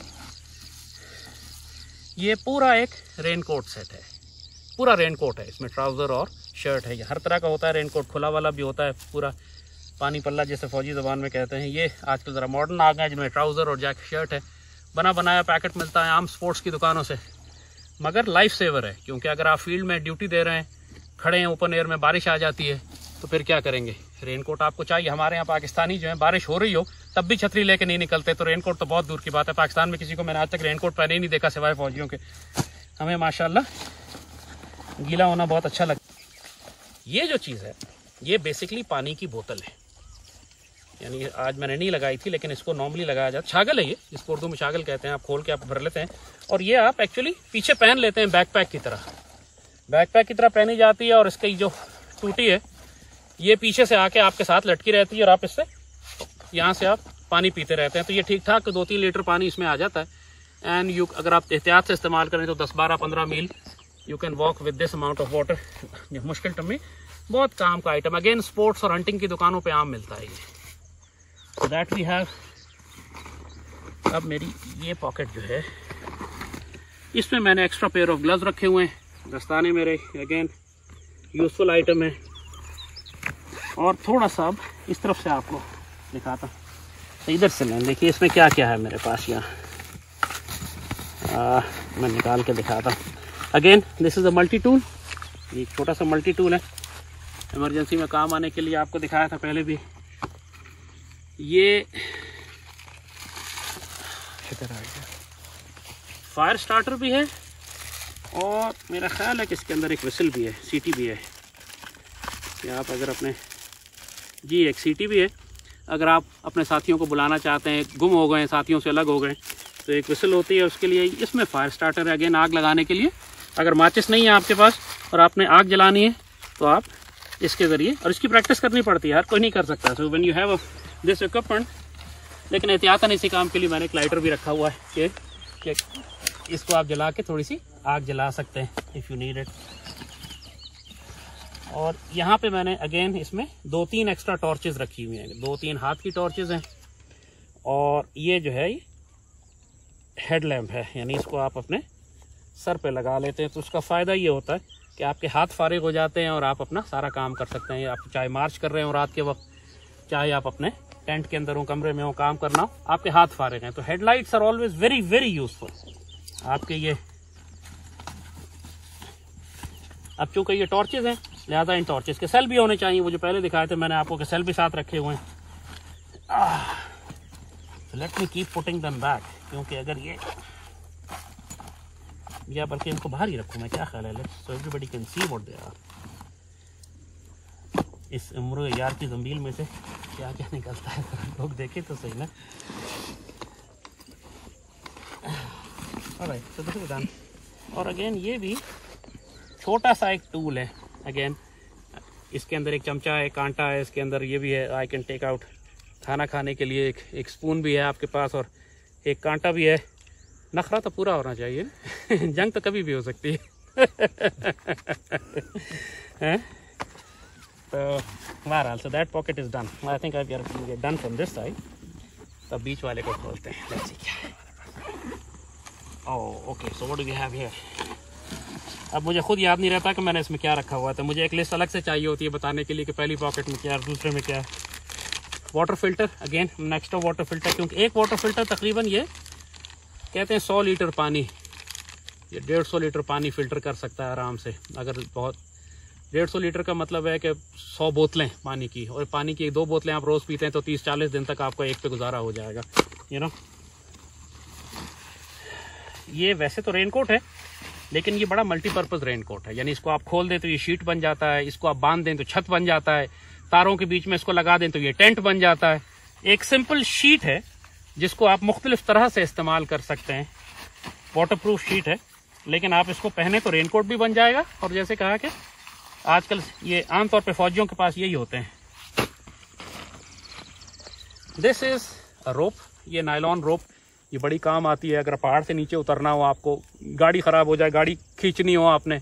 ये पूरा एक रेनकोट सेट है, पूरा रेनकोट है, इसमें ट्राउज़र और शर्ट है। ये हर तरह का होता है, रेनकोट खुला वाला भी होता है, पूरा पानी पल्ला जैसे फ़ौजी ज़बान में कहते हैं। ये आजकल ज़रा मॉडर्न आ गए जिनमें ट्राउज़र और जैकेट शर्ट है, बना बनाया पैकेट मिलता है आम स्पोर्ट्स की दुकानों से, मगर लाइफ सेवर है, क्योंकि अगर आप फील्ड में ड्यूटी दे रहे हैं, खड़े हैं ओपन एयर में, बारिश आ जाती है तो फिर क्या करेंगे? रेनकोट आपको चाहिए। हमारे यहाँ पाकिस्तानी जो है बारिश हो रही हो तब भी छतरी लेके नहीं निकलते, तो रेनकोट तो बहुत दूर की बात है। पाकिस्तान में किसी को मैंने आज तक रेनकोट पहने ही नहीं देखा सिवाय फौजियों के। हमें माशाल्लाह गीला होना बहुत अच्छा लगता है। ये जो चीज़ है ये बेसिकली पानी की बोतल है, यानी आज मैंने नहीं लगाई थी लेकिन इसको नॉर्मली लगाया जाता है। छागल है ये, इसको उर्दू में छागल कहते हैं। आप खोल के आप भर लेते हैं और ये आप एक्चुअली पीछे पहन लेते हैं बैकपैक की तरह। बैकपैक की तरह पहनी जाती है और इसकी जो टूटी है ये पीछे से आके आपके साथ लटकी रहती है और आप इससे यहाँ से आप पानी पीते रहते हैं। तो ये ठीक ठाक 2-3 लीटर पानी इसमें आ जाता है। एंड यू अगर आप एहतियात से इस्तेमाल करें तो 10-12-15 mile you can walk with this amount of water. मुश्किल टाइम में बहुत काम का आइटम। अगेन स्पोर्ट्स और हंटिंग की दुकानों पे आम मिलता है ये। So that we have. अब मेरी ये पॉकेट जो है इसमें मैंने एक्स्ट्रा पेयर ऑफ ग्लव्स रखे हुए हैं। दस्ताने मेरे अगेन यूजफुल आइटम है। और थोड़ा सा अब इस तरफ से आपको दिखाता हूँ, तो इधर से लें। देखिए इसमें क्या क्या है मेरे पास यहाँ, मैं निकाल के दिखाता हूँ। Again this is a multi tool. ये छोटा सा मल्टी टूल है, इमरजेंसी में काम आने के लिए। आपको दिखाया था पहले भी। ये फायर स्टार्टर भी है और मेरा ख्याल है कि इसके अंदर एक विसल भी है, सीटी भी है। या आप अगर अपने जी एक सीटी भी है, अगर आप अपने साथियों को बुलाना चाहते हैं, गुम हो गए, साथियों से अलग हो गए, तो एक विसल होती है उसके लिए। इसमें फायर स्टार्टर है अगेन आग लगाने के लिए। अगर माचिस नहीं है आपके पास और आपने आग जलानी है तो आप इसके ज़रिए, और इसकी प्रैक्टिस करनी पड़ती है, हर कोई नहीं कर सकता। So when you have this equipment. लेकिन एहतियातन इसी काम के लिए मैंने एक लाइटर भी रखा हुआ है कि इसको आप जला के थोड़ी सी आग जला सकते हैं इफ़ यू नीड इट। और यहाँ पे मैंने अगेन इसमें 2-3 एक्स्ट्रा टॉर्चेस रखी हुई हैं। 2-3 हाथ की टॉर्चेस हैं और ये जो है ये हेडलैम्प है, यानी इसको आप अपने सर पे लगा लेते हैं। तो उसका फ़ायदा ये होता है कि आपके हाथ फारिग हो जाते हैं और आप अपना सारा काम कर सकते हैं। आप चाहे मार्च कर रहे हो रात के वक्त, चाहे आप अपने टेंट के अंदर हो, कमरे में हो, काम करना हो, आपके हाथ फारिग हैं। तो headlights are always very very useful आपके ये। अब चूँकि ये टॉर्चेज हैं लिहाजा इन टॉर्चेस के सेल भी होने चाहिए। वो जो पहले दिखाए थे मैंने आपको के सेल भी साथ रखे हुए हैं। Let me keep putting them back, क्योंकि अगर ये या बल्कि इनको बाहर ही रखूँ मैं, क्या ख्याल है? So everybody can see what they are. इस उम्र यार की ज़मील में से क्या क्या निकलता है लोग देखें तो सही ना। तो देखो डन। और अगेन ये भी छोटा सा एक टूल है। अगेन इसके अंदर एक चमचा है, कांटा है इसके अंदर, ये भी है। I can take out. खाना खाने के लिए एक स्पून भी है आपके पास और एक कांटा भी है। नखरा तो पूरा होना चाहिए जंग तो कभी भी हो सकती है। तो बहरहाल so that pocket is done. I think I get done from this side. तो बीच वाले को खोलते हैं, लेट्स सी क्या है। Oh okay, so what do we have here. अब मुझे खुद याद नहीं रहता कि मैंने इसमें क्या रखा हुआ था। मुझे एक लिस्ट अलग से चाहिए होती है बताने के लिए कि पहली पॉकेट में क्या है, दूसरे में क्या है। Water filter, again next water filter, क्योंकि एक वाटर फिल्टर तकरीबन ये कहते हैं 100 लीटर पानी, ये 150 लीटर पानी फिल्टर कर सकता है आराम से। अगर बहुत 150 लीटर का मतलब है कि 100 बोतलें पानी की, और पानी की 2 बोतलें आप रोज़ पीते हैं तो 30-40 दिन तक आपको एक पे गुजारा हो जाएगा, यू नो। ये वैसे तो रेनकोट है लेकिन ये बड़ा मल्टीपर्पज़ रेनकोट है, यानी इसको आप खोल दें तो ये शीट बन जाता है, इसको आप बांध दें तो छत बन जाता है, तारों के बीच में इसको लगा दें तो ये टेंट बन जाता है। एक सिंपल शीट है जिसको आप मुख्तलिफ तरह से इस्तेमाल कर सकते हैं। वाटरप्रूफ शीट है, लेकिन आप इसको पहने तो रेनकोट भी बन जाएगा। और जैसे कहा कि आजकल ये आमतौर पे फौजियों के पास यही होते हैं। दिस इज अ रोप, ये नायलॉन रोप, ये बड़ी काम आती है अगर पहाड़ से नीचे उतरना हो, आपको गाड़ी ख़राब हो जाए, गाड़ी खींचनी हो, आपने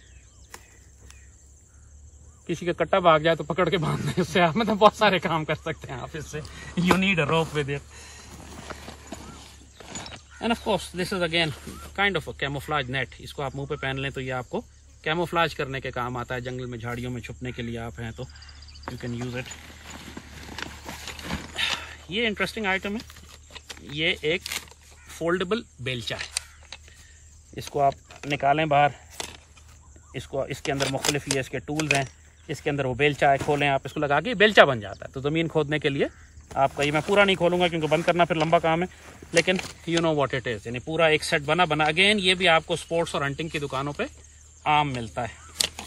किसी का कट्टा भाग जाए तो पकड़ के बांधना है इससे, आप मतलब बहुत सारे काम कर सकते हैं आप इससे। You need a rope with it. And of course this is again kind of a camouflage net. इसको आप मुंह पे पहन लें तो ये आपको कैमोफ्लेज करने के काम आता है। जंगल में झाड़ियों में छुपने के लिए आप हैं तो यू कैन यूज इट। ये इंटरेस्टिंग आइटम है, ये एक फोल्डेबल बेलचा है। इसको आप निकालें बाहर, इसको इसके अंदर मुख्तलिफ ये इसके टूल्स हैं। इसके अंदर वो बेलचा है, खोलें आप इसको लगा के बेलचा बन जाता है। तो ज़मीन खोदने के लिए आपका, ये मैं पूरा नहीं खोलूँगा क्योंकि बंद करना फिर लंबा काम है, लेकिन you know what it is, यानी पूरा एक सेट बना। अगेन ये भी आपको स्पोर्ट्स और हंटिंग की दुकानों पे आम मिलता है।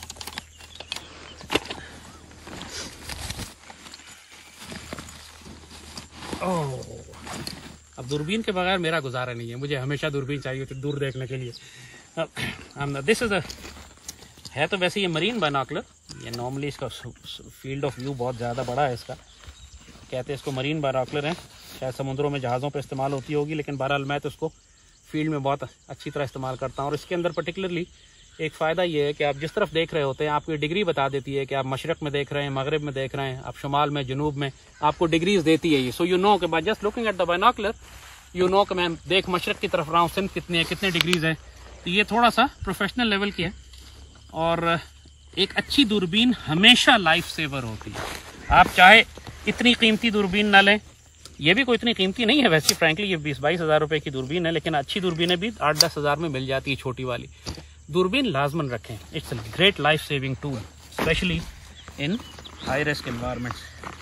ओह, अब दूरबीन के बगैर मेरा गुजारा नहीं है, मुझे हमेशा दूरबीन चाहिए होती दूर देखने के लिए। दिस इज़ है तो वैसे ये मरीन बाइनॉकुलर, ये नॉर्मली इसका फील्ड ऑफ व्यू बहुत ज़्यादा बड़ा है इसका, कहते हैं इसको मरीन बाइनॉकुलर है, शायद समुद्रों में जहाज़ों पे इस्तेमाल होती होगी, लेकिन बहरहाल मैं तो इसको फील्ड में बहुत अच्छी तरह इस्तेमाल करता हूँ। और इसके अंदर पर्टिकुलरली एक फ़ायदा ये है कि आप जिस तरफ देख रहे होते हैं आपको डिग्री बता देती है कि आप मशरक़ में देख रहे हैं, मगरिब में देख रहे हैं, आप शुमाल में, जनूब में, आपको डिग्रीज देती है ये। सो यू नो कि by just looking at the binocular you know कि मैं देख मशरक़ की तरफ रहा हूँ, सिंध कितनी है, कितने डिग्रीज है। तो ये थोड़ा सा प्रोफेशनल लेवल की है और एक अच्छी दूरबीन हमेशा लाइफ सेवर होती है। आप चाहे इतनी कीमती दूरबीन ना लें, ये भी कोई इतनी कीमती नहीं है वैसे, फ्रैंकली ये 20-22 हज़ार रुपये की दूरबीन है, लेकिन अच्छी दूरबीनें भी 8-10 हज़ार में मिल जाती है छोटी वाली। दूरबीन लाजमन रखें, it's a great life saving tool specially in high risk environments.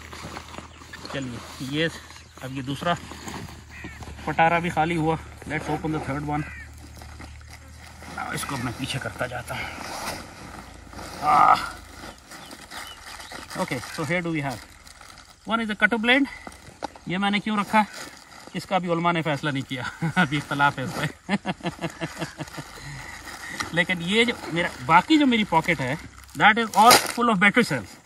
चलिए ये अब ये दूसरा पटारा भी खाली हुआ, let's open the third one. इसको मैं पीछे करता जाता हूँ। Okay, so here do we have one is a cutter blade. ये मैंने क्यों रखा, इसका भी उलमा ने फैसला नहीं किया अभी इख्तलाफ है इस पर लेकिन ये जो मेरा बाकी जो मेरी पॉकेट है that is all full of battery cells.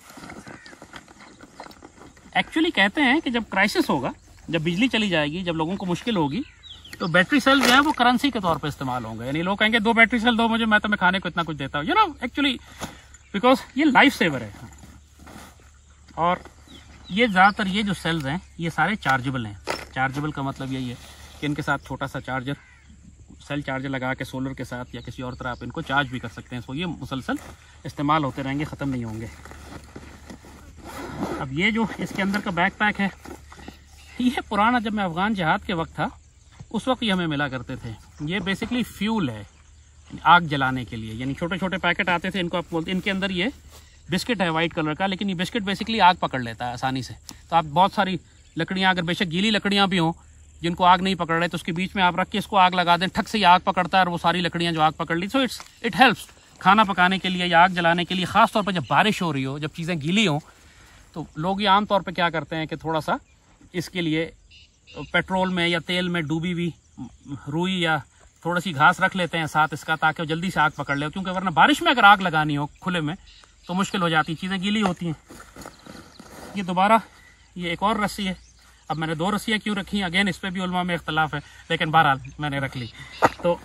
Actually कहते हैं कि जब क्राइसिस होगा, जब बिजली चली जाएगी, जब लोगों को मुश्किल होगी, तो बैटरी सेल जो है वो करेंसी के तौर पे इस्तेमाल होंगे। यानी लोग कहेंगे 2 बैटरी सेल दो मुझे, मैं तुम्हें खाने को इतना कुछ देता हूँ, यू नो, एक्चुअली बिकॉज ये लाइफ सेवर है। और ये ज़्यादातर ये जो सेल्स हैं ये सारे चार्जेबल हैं। चार्जेबल का मतलब यही है कि इनके साथ छोटा सा चार्जर, सेल चार्जर लगा के सोलर के साथ या किसी और तरह आप इनको चार्ज भी कर सकते हैं। सो ये मुसलसल इस्तेमाल होते रहेंगे, ख़त्म नहीं होंगे। अब ये जो इसके अंदर का बैकपैक है, ये पुराना जब मैं अफ़गान जिहाद के वक्त था उस वक्त ये हमें मिला करते थे। ये बेसिकली फ्यूल है आग जलाने के लिए, यानी छोटे छोटे पैकेट आते थे, इनको आप बोलते, इनके अंदर ये बिस्किट है वाइट कलर का, लेकिन ये बिस्किट बेसिकली आग पकड़ लेता है आसानी से। तो आप बहुत सारी लकड़ियाँ, अगर बेशक गीली लकड़ियाँ भी हों जिनको आग नहीं पकड़ रहे, तो उसके बीच में आप रख के इसको आग लगा दें, ठक से ये आग पकड़ता है और वो सारी लकड़ियाँ जो आग पकड़ ली। सो इट हेल्प्स खाना पकाने के लिए या आग जलाने के लिए, ख़ास तौर पर जब बारिश हो रही हो, जब चीज़ें गीली हों। तो लोग ये आम तौर पर क्या करते हैं कि थोड़ा सा इसके लिए पेट्रोल में या तेल में डूबी हुई रुई या थोड़ी सी घास रख लेते हैं साथ इसका, ताकि वो जल्दी से आग पकड़ ले, क्योंकि वरना बारिश में अगर आग लगानी हो खुले में तो मुश्किल हो जाती, चीज़ें गीली होती हैं। ये दोबारा ये एक और रस्सी है। अब मैंने 2 रस्सियाँ क्यों रखी, अगेन इस पर भी उलमा में इख्तलाफ है, लेकिन बहरहाल मैंने रख ली। तो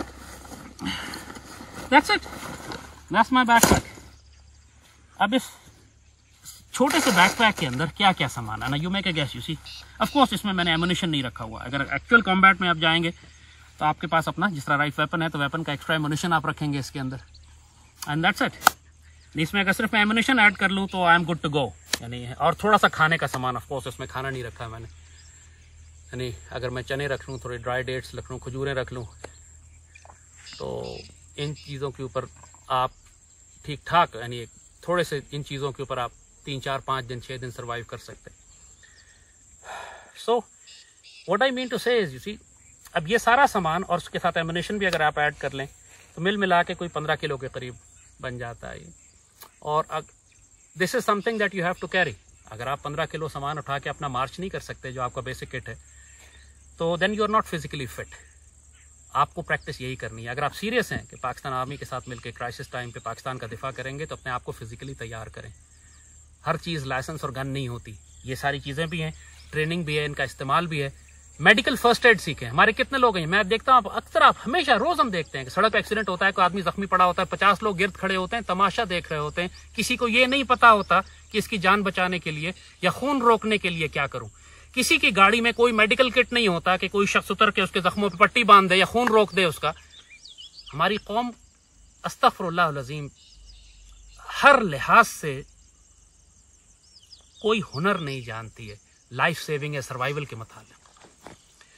that's it, that's my backpack. अब इस छोटे से बैकपैक के अंदर क्या क्या सामान है ना, you make a guess, you see. Of course इसमें मैंने एमुनिशन नहीं रखा हुआ। अगर एक्चुअल कॉम्बैट में आप जाएंगे तो आपके पास अपना जिस तरह राइट वेपन है तो वेपन का एक्स्ट्रा एमुनिशन आप रखेंगे इसके अंदर, एंड दैट्स इट। इसमें अगर सिर्फ मैं एमुनिशन ऐड कर लूँ तो I am good to go. यानी और थोड़ा सा खाने का सामान, ऑफ कोर्स इसमें खाना नहीं रखा है मैंने, यानी अगर मैं चने रख लूँ, थोड़े ड्राई डेट्स रख लूँ, खजूरें रख लूँ, तो इन चीज़ों के ऊपर आप ठीक ठाक, यानी थोड़े से इन चीज़ों के ऊपर आप 3, 4, 5 दिन, 6 दिन सर्वाइव कर सकते। So what I mean to say is, you see, अब ये सारा सामान और उसके साथ एमुनेशन भी अगर आप ऐड कर लें तो मिल मिला के कोई 15 किलो के करीब बन जाता है। और this is something that you have to carry. अगर आप 15 किलो सामान उठा के अपना मार्च नहीं कर सकते, जो आपका बेसिक किट है, तो then you are not physically fit. आपको प्रैक्टिस यही करनी है। अगर आप सीरियस हैं कि पाकिस्तान आर्मी के साथ मिलकर क्राइसिस टाइम पे पाकिस्तान का दिफा करेंगे, तो अपने आप को फिजिकली तैयार करें। हर चीज़ लाइसेंस और गन नहीं होती, ये सारी चीज़ें भी हैं, ट्रेनिंग भी है, इनका इस्तेमाल भी है। मेडिकल फर्स्ट एड सीखें। हमारे कितने लोग हैं, मैं देखता हूँ अक्सर, आप हमेशा रोज हम देखते हैं कि सड़क एक्सीडेंट होता है, कोई आदमी जख्मी पड़ा होता है, 50 लोग गिर्द खड़े होते हैं, तमाशा देख रहे होते हैं। किसी को ये नहीं पता होता कि इसकी जान बचाने के लिए या खून रोकने के लिए क्या करूं। किसी की गाड़ी में कोई मेडिकल किट नहीं होता कि कोई शख्स उतर के उसके जख्मों पर पट्टी बांध दे या खून रोक दे उसका। हमारी कौम अस्तगफिरुल्लाह अज़ीम हर लिहाज से कोई हुनर नहीं जानती है लाइफ सेविंग या सर्वाइवल के मुताबिक।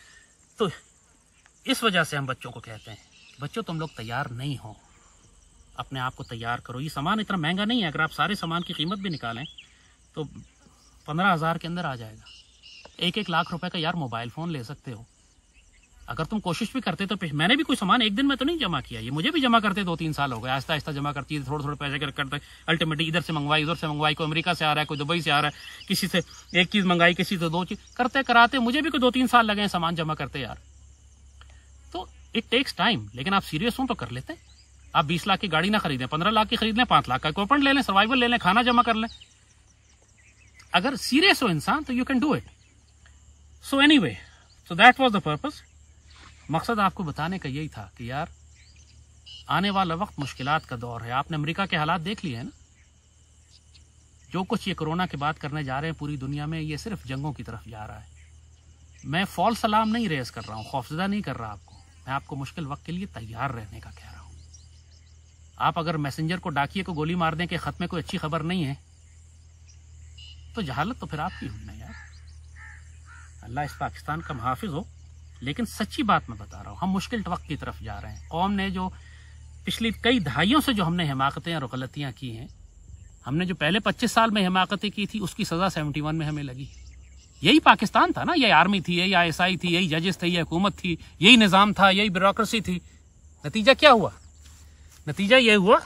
तो इस वजह से हम बच्चों को कहते हैं, बच्चों तुम लोग तैयार नहीं हो, अपने आप को तैयार करो। ये सामान इतना महंगा नहीं है, अगर आप सारे सामान की कीमत भी निकालें तो 15,000 के अंदर आ जाएगा। 1-1 लाख रुपए का यार मोबाइल फ़ोन ले सकते हो अगर तुम कोशिश भी करते। तो मैंने भी कोई सामान एक दिन में तो नहीं जमा किया, ये मुझे भी जमा करते 2-3 साल हो गए, आहिस्ता आहिस्ता जमा करती है, थोड़े थोड़े पैसे करते। अल्टीमेटली इधर से मंगवाई, उधर से मंगवाई, कोई अमेरिका से आ रहा है, कोई दुबई से आ रहा है, किसी से एक चीज़ मंगाई, किसी से 2 चीज़, करते कराते मुझे भी कोई 2-3 साल लगे सामान जमा करते यार। तो इट टेक्स टाइम, लेकिन आप सीरियस हो तो कर लेते। आप 20 लाख की गाड़ी ना खरीदें, 15 लाख की खरीद लें, 5 लाख का कूपन ले लें, सर्वाइवल ले लें, खाना जमा कर लें। अगर सीरियस हो इंसान तो you can do it. So anyway, so that was the purpose. मकसद आपको बताने का यही था कि यार आने वाला वक्त मुश्किलात का दौर है। आपने अमेरिका के हालात देख लिए हैं ना। जो कुछ ये कोरोना के बाद करने जा रहे हैं पूरी दुनिया में, ये सिर्फ जंगों की तरफ जा रहा है। मैं फॉल्स अलार्म नहीं रेज कर रहा हूँ, खौफजदा नहीं कर रहा आपको, मैं आपको मुश्किल वक्त के लिए तैयार रहने का कह रहा हूँ। आप अगर मैसेंजर को, डाकिए को गोली मार दें कि खत में कोई अच्छी खबर नहीं है, तो जहालत तो फिर आपकी हुई ना यार। अल्लाह इस पाकिस्तान का मुहाफिज हो। लेकिन सच्ची बात मैं बता रहा हूँ, हम मुश्किल वक्त की तरफ जा रहे हैं। कौम ने जो पिछली कई दहाइयों से जो हमने हिमाकतें और गलतियां की हैं, हमने जो पहले 25 साल में हिमाकतें की थी, उसकी सजा 71 में हमें लगी। यही पाकिस्तान था ना, यही आर्मी थी, यही ISI थी, यही जजेस थे, यही हुकूमत थी, यही निज़ाम था, यही ब्यूरोक्रेसी थी। नतीजा क्या हुआ? नतीजा ये हुआ,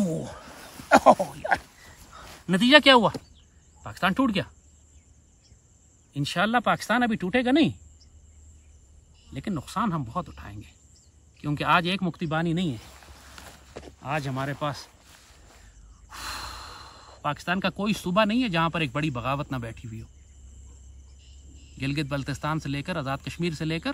यार नतीजा क्या हुआ? पाकिस्तान टूट गया। इंशाल्लाह पाकिस्तान अभी टूटेगा नहीं, लेकिन नुकसान हम बहुत उठाएंगे, क्योंकि आज एक मुक्तिबानी नहीं है। आज हमारे पास पाकिस्तान का कोई सूबा नहीं है जहां पर एक बड़ी बगावत ना बैठी हुई हो। गिलगित बल्तिस्तान से लेकर, आज़ाद कश्मीर से लेकर,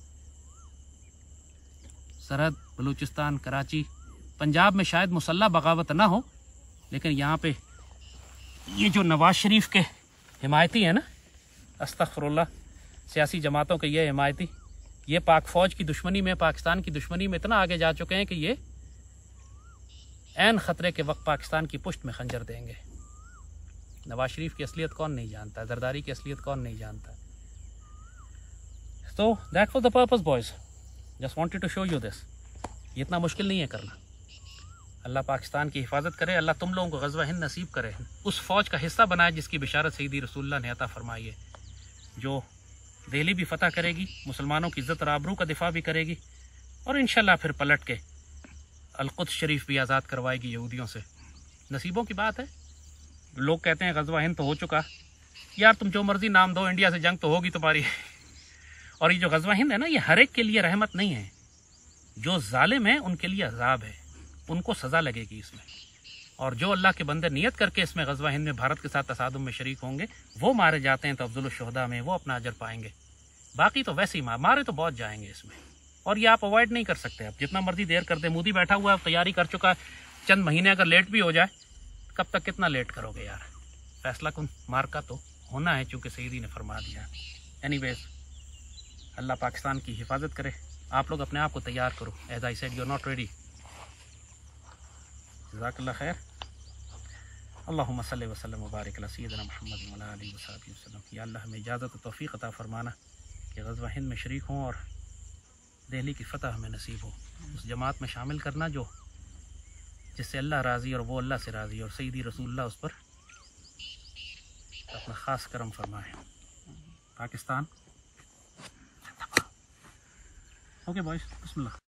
सरहद बलूचिस्तान, कराची, पंजाब में शायद मुसल्ला बगावत ना हो, लेकिन यहाँ पे ये जो नवाज शरीफ के हिमायती है ना, अस्तगफिरुल्लाह, सियासी जमातों के ये हिमायती, ये पाक फौज की दुश्मनी में, पाकिस्तान की दुश्मनी में इतना आगे जा चुके हैं कि ये ऐन खतरे के वक्त पाकिस्तान की पुश्त में खंजर देंगे। नवाज शरीफ की असलियत कौन नहीं जानता, जरदारी की असलियत कौन नहीं जानता। तो that was the purpose boys, just wanted to show you this. ये इतना मुश्किल नहीं है करना। अल्लाह पाकिस्तान की हिफाजत करे, अल्लाह तुम लोगों को ग़ज़वा हिंद नसीब करे, उस फ़ौज का हिस्सा बनाए जिसकी बिशारत सैयदी रसूलुल्लाह ने अता फरमाई है, जो दिल्ली भी फतह करेगी, मुसलमानों की इज़्ज़त और आबरू का दिफा भी करेगी, और इंशाल्लाह फिर पलट के अल-कुद्स शरीफ भी आज़ाद करवाएगी यहूदियों से। नसीबों की बात है। लोग कहते हैं ग़ज़वा हिंद तो हो चुका, यार तुम जो मर्जी नाम दो, इंडिया से जंग तो होगी तुम्हारी। और ये जो ग़ज़वा हिंद है ना, ये हर एक के लिए रहमत नहीं है। जो जालिम है उनके लिए अजाब है, उनको सज़ा लगेगी इसमें। और जो अल्लाह के बंदे नियत करके इसमें ग़ज़वा हिंद में भारत के साथ तसादुम में शरीक होंगे, वो मारे जाते हैं तो अफ़ज़लुश शुहदा में वो अपना अजर पाएंगे। बाकी तो वैसे ही मारे तो बहुत जाएंगे इसमें, और ये आप अवॉइड नहीं कर सकते। आप जितना मर्जी देर कर दे, मोदी बैठा हुआ है, तैयारी कर चुका है, चंद महीने अगर लेट भी हो जाए, कब तक कितना लेट करोगे यार। फैसला कुन मार का तो होना है, चूँकि सईदी ने फरमा दिया। एनीवेज, अल्लाह पाकिस्तान की हिफाजत करे। आप लोग अपने आप को तैयार करो। As I said, you are not ready. जज़ाकल्लाह खैर। अल्लाहुम्मा सल्लि व सल्लिम व बारिक अला सय्यिदिना मुहम्मद व अला आलिहि व सहबिहि वसल्लम। या अल्लाह हमें इजाज़त व तौफ़ीक़ अता फरमाना कि ग़ज़वा हिंद में शरीक हों और दिल्ली की फ़तह हमें नसीब हो। उस जमात में शामिल करना जो जिससे अल्लाह राज़ी और वो अल्लाह से राज़ी, और सैयदी रसूलुल्लाह उस पर अपना ख़ास करम फरमाए। पाकिस्तान। ओके बॉयज़, बिस्मिल्लाह।